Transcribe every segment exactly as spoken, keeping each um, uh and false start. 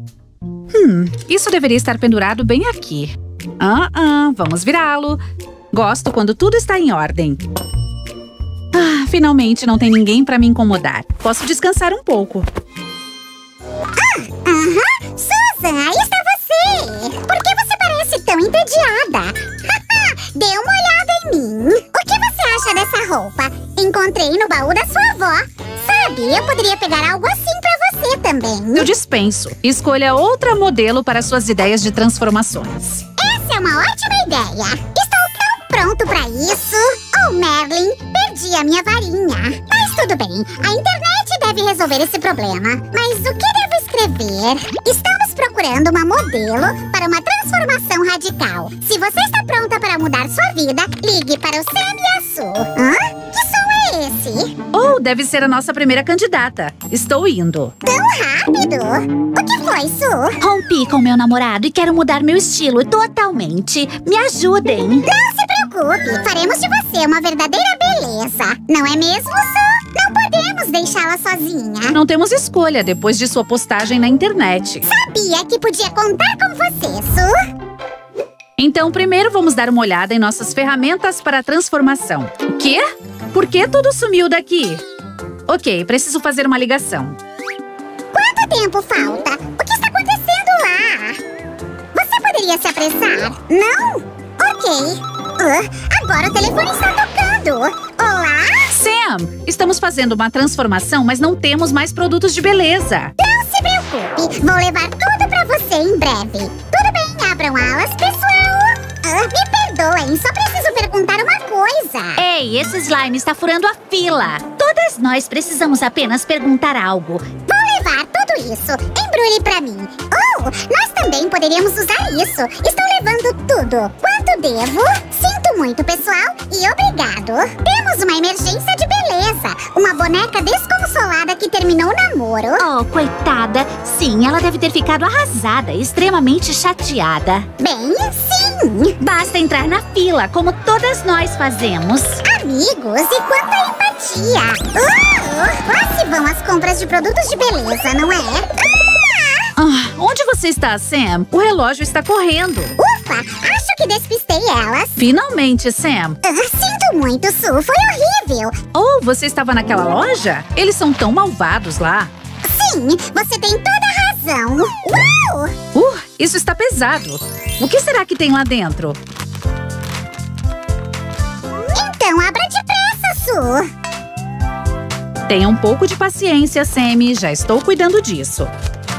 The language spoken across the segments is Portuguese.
Hum, isso deveria estar pendurado bem aqui. Ah, ah, vamos virá-lo. Gosto quando tudo está em ordem. Ah, finalmente não tem ninguém para me incomodar. Posso descansar um pouco. Ah, aham! Susan, aí está você! Por que você parece tão entediada? Dê uma olhada em mim. O que você acha dessa roupa? Encontrei no baú da sua avó. Sabe, eu poderia pegar algo assim pra você também. Eu dispenso. Escolha outra modelo para suas ideias de transformações. Essa é uma ótima ideia. Estou tão pronto pra isso. Oh, Merlin, perdi a minha varinha. Mas tudo bem, a internet deve resolver esse problema. Mas o que devo escrever? Estamos procurando uma modelo para uma transformação radical. Se você está pronta para mudar sua vida, ligue para o Sam e a Sue. Hã? Que som é esse? Oh, deve ser a nossa primeira candidata. Estou indo. Tão rápido? O que foi, Sue? Rompi com meu namorado e quero mudar meu estilo totalmente. Me ajudem. Não se preocupe, faremos de você uma verdadeira beleza. Não é mesmo, Sue? Não podemos deixá-la sozinha. Não temos escolha depois de sua postagem na internet. Sabia que podia contar com você, Sue? Então, primeiro vamos dar uma olhada em nossas ferramentas para a transformação. O quê? Por que tudo sumiu daqui? Ok, preciso fazer uma ligação. Quanto tempo falta? O que está acontecendo lá? Você poderia se apressar? Não? Ok. Uh, agora o telefone está tocando. Olá? Sam, estamos fazendo uma transformação, mas não temos mais produtos de beleza. Não se preocupe, vou levar tudo pra você em breve. Tudo bem, abram alas, pessoal. Uh, me perdoem, só preciso perguntar uma coisa. Ei, esse slime está furando a fila. Todas nós precisamos apenas perguntar algo. Vou levar tudo isso. Embrulhe pra mim. Oh, nós também poderíamos usar isso. Estou levando tudo. Quanto devo? Sinto muito, pessoal, e obrigado. Temos uma emergência de beleza. Uma boneca desconsolada que terminou o namoro. Oh, coitada. Sim, ela deve ter ficado arrasada, extremamente chateada. Bem, sim. Basta entrar na fila, como todas nós fazemos. Amigos, e quanta empatia. Uh, lá se vão as compras de produtos de beleza, não é? Ah! Ah, onde você está, Sam? O relógio está correndo. Ufa, acho que despistei elas. Finalmente, Sam. Uh, sinto muito, Sue, foi horrível. Oh, você estava naquela loja? Eles são tão malvados lá. Sim, você tem toda a razão. Uau! Uh, isso está pesado. O que será que tem lá dentro? Então abra depressa, Sue. Tenha um pouco de paciência, Sam. Já estou cuidando disso.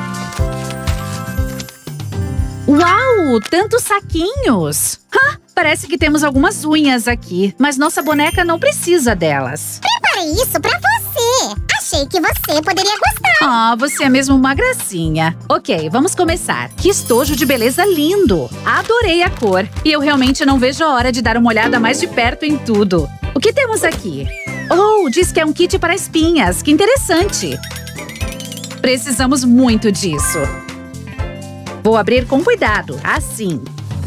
Uau, tantos saquinhos! Ah, parece que temos algumas unhas aqui, mas nossa boneca não precisa delas. Preparei isso pra você. Achei que você poderia gostar. Ah, você é mesmo uma gracinha. Ok, vamos começar. Que estojo de beleza lindo! Adorei a cor. E eu realmente não vejo a hora de dar uma olhada mais de perto em tudo. O que temos aqui? Oh, diz que é um kit para espinhas. Que interessante! Precisamos muito disso. Vou abrir com cuidado, assim.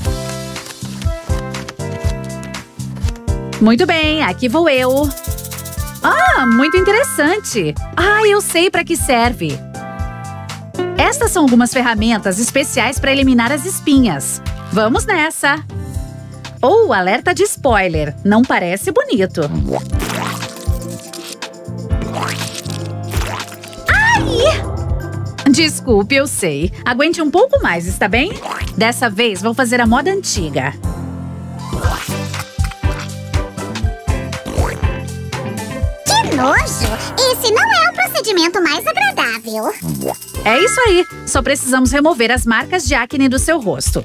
Muito bem, aqui vou eu. Ah, muito interessante. Ah, eu sei para que serve. Estas são algumas ferramentas especiais para eliminar as espinhas. Vamos nessa. Oh, alerta de spoiler. Não parece bonito. Ai! Desculpe, eu sei. Aguente um pouco mais, está bem? Dessa vez, vou fazer a moda antiga. Que nojo! Esse não é o procedimento mais agradável. É isso aí. Só precisamos remover as marcas de acne do seu rosto.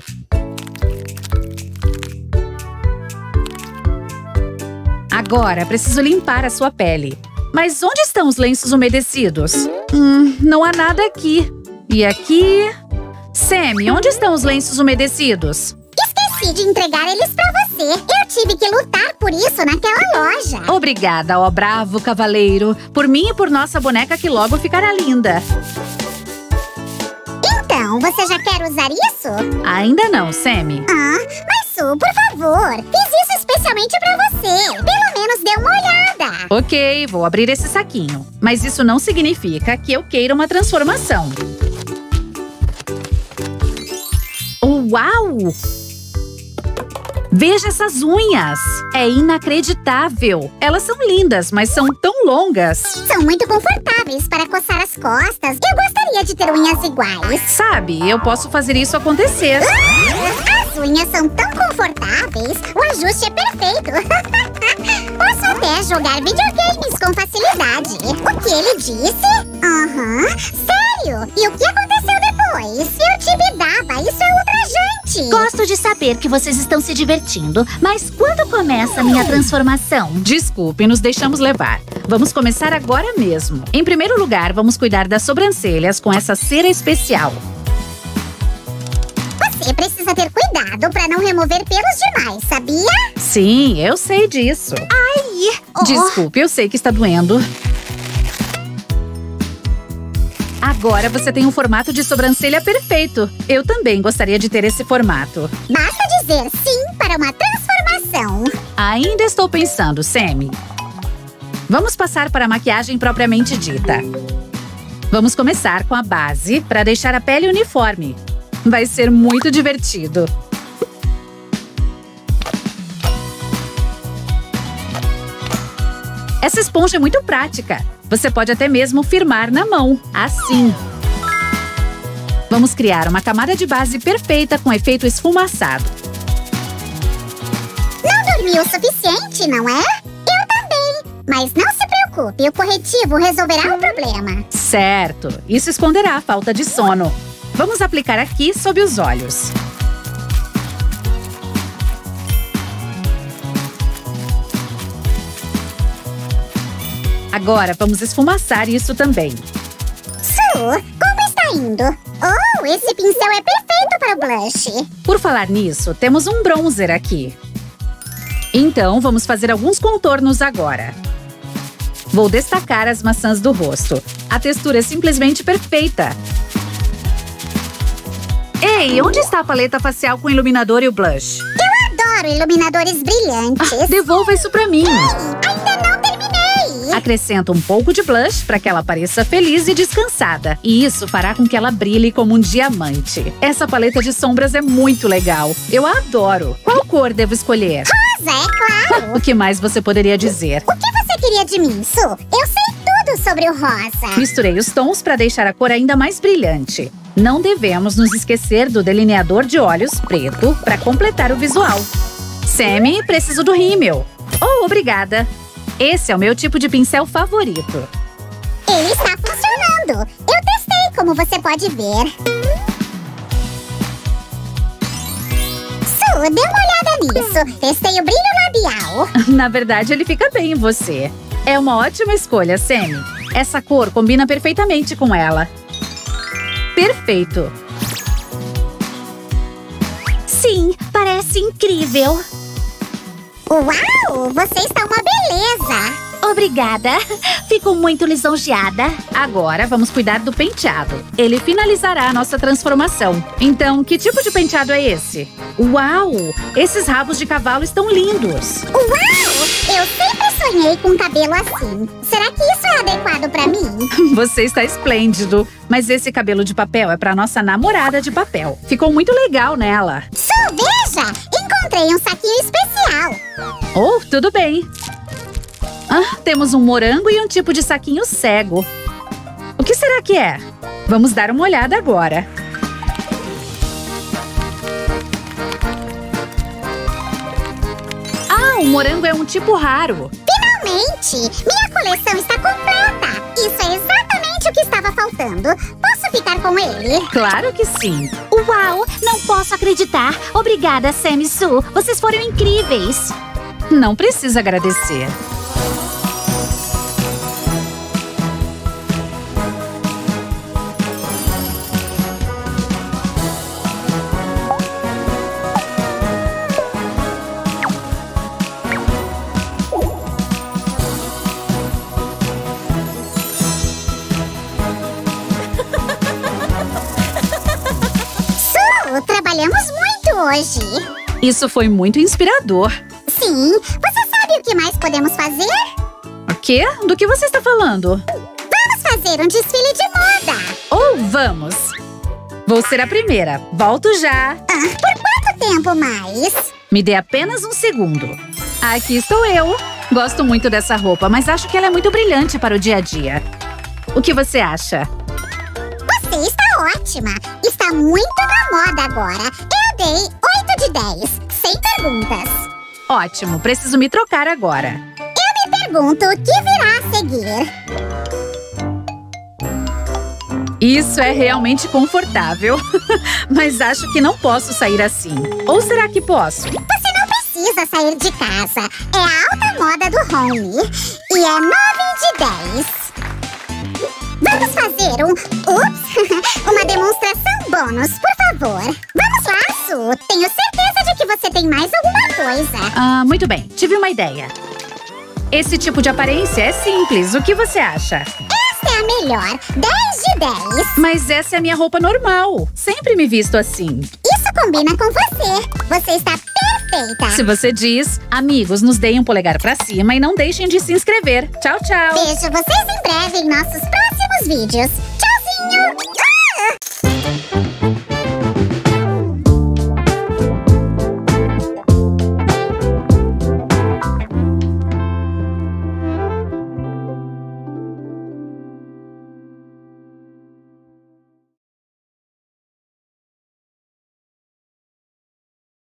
Agora, preciso limpar a sua pele. Mas onde estão os lenços umedecidos? Hum, não há nada aqui. E aqui... Sam, onde estão os lenços umedecidos? Esqueci de entregar eles pra você. Eu tive que lutar por isso naquela loja. Obrigada, ó bravo cavaleiro. Por mim e por nossa boneca que logo ficará linda. Então, você já quer usar isso? Ainda não, Sam. Ah, mas Sue, por favor. Fiz isso especialmente pra você. Pelo menos dê uma olhada. Ok, vou abrir esse saquinho. Mas isso não significa que eu queira uma transformação. Uau! Veja essas unhas! É inacreditável! Elas são lindas, mas são tão longas. São muito confortáveis para coçar as costas. Eu gostaria de ter unhas iguais. Sabe, eu posso fazer isso acontecer. Ah, as unhas são tão confortáveis. O ajuste é perfeito. Posso até jogar videogames com facilidade. O que ele disse? Aham. Uhum. Sério? E o que aconteceu depois? Eu te bidava. Isso é ultrajante. Gosto de saber que vocês estão se divertindo, mas quando começa a minha transformação? Desculpe, nos deixamos levar. Vamos começar agora mesmo. Em primeiro lugar, vamos cuidar das sobrancelhas com essa cera especial. Você precisa ter cuidado para não remover pelos demais, sabia? Sim, eu sei disso. Ai! Oh. Desculpe, eu sei que está doendo. Agora você tem um formato de sobrancelha perfeito. Eu também gostaria de ter esse formato. Basta dizer sim para uma transformação. Ainda estou pensando, Sammy. Vamos passar para a maquiagem propriamente dita. Vamos começar com a base para deixar a pele uniforme. Vai ser muito divertido. Essa esponja é muito prática. Você pode até mesmo firmar na mão, assim. Vamos criar uma camada de base perfeita com efeito esfumaçado. Não dormiu o suficiente, não é? Eu também. Mas não se preocupe, o corretivo resolverá o problema. Certo. Isso esconderá a falta de sono. Vamos aplicar aqui sob os olhos. Agora vamos esfumaçar isso também. Su, como está indo? Oh, esse pincel é perfeito para o blush. Por falar nisso, temos um bronzer aqui. Então, vamos fazer alguns contornos agora. Vou destacar as maçãs do rosto. A textura é simplesmente perfeita. Ei, onde está a paleta facial com iluminador e o blush? Eu adoro iluminadores brilhantes. Ah, devolva isso pra mim. Ei, ainda não terminei. Acrescenta um pouco de blush para que ela pareça feliz e descansada. E isso fará com que ela brilhe como um diamante. Essa paleta de sombras é muito legal. Eu a adoro. Qual cor devo escolher? Rosa, é claro. O que mais você poderia dizer? O que você queria de mim, Su? Eu sei tudo sobre o rosa. Misturei os tons para deixar a cor ainda mais brilhante. Não devemos nos esquecer do delineador de olhos preto para completar o visual. Sammy, preciso do rímel. Oh, obrigada. Esse é o meu tipo de pincel favorito. Ele está funcionando. Eu testei, como você pode ver. Su, dê uma olhada nisso. Testei o brilho labial. Na verdade, ele fica bem em você. É uma ótima escolha, Sammy. Essa cor combina perfeitamente com ela. Perfeito! Sim, parece incrível! Uau! Você está uma beleza! Obrigada! Fico muito lisonjeada. Agora vamos cuidar do penteado. Ele finalizará a nossa transformação. Então, que tipo de penteado é esse? Uau! Esses rabos de cavalo estão lindos! Uau! Eu sempre sonhei com cabelo assim. Será que isso é adequado pra mim? Você está esplêndido. Mas esse cabelo de papel é pra nossa namorada de papel. Ficou muito legal nela. Su, veja! Encontrei um saquinho especial. Oh, tudo bem. Ah, temos um morango e um tipo de saquinho cego. O que será que é? Vamos dar uma olhada agora. Ah, o morango é um tipo raro. Finalmente! Minha coleção está completa! Isso é exatamente o que estava faltando. Posso ficar com ele? Claro que sim. Uau! Não posso acreditar! Obrigada, Sammy e Su! Vocês foram incríveis! Não precisa agradecer. Trabalhamos muito hoje. Isso foi muito inspirador. Sim. Você sabe o que mais podemos fazer? O quê? Do que você está falando? Vamos fazer um desfile de moda. Oh, vamos! Vou ser a primeira. Volto já. Ah, por quanto tempo mais? Me dê apenas um segundo. Aqui estou eu. Gosto muito dessa roupa, mas acho que ela é muito brilhante para o dia a dia. O que você acha? Você está ótima. Está muito na moda agora. Eu dei oito de dez, sem perguntas. Ótimo, preciso me trocar agora. Eu me pergunto o que virá a seguir. Isso é realmente confortável, mas acho que não posso sair assim. Ou será que posso? Você não precisa sair de casa. É a alta moda do home. E é nove de dez. Vamos fazer um... Ups! Uma demonstração bônus, por favor. Vamos lá, Su. Tenho certeza de que você tem mais alguma coisa. Ah, muito bem. Tive uma ideia. Esse tipo de aparência é simples. O que você acha? Esta é a melhor. dez de dez. Mas essa é a minha roupa normal. Sempre me visto assim. Isso combina com você. Você está perfeita. Se você diz, amigos, nos deem um polegar pra cima e não deixem de se inscrever. Tchau, tchau. Vejo vocês em breve em nossos próximos vídeos. Tchauzinho! Ah!